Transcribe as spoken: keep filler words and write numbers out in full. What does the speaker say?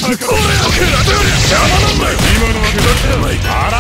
邪魔なんだよ。今のは手だけじゃない。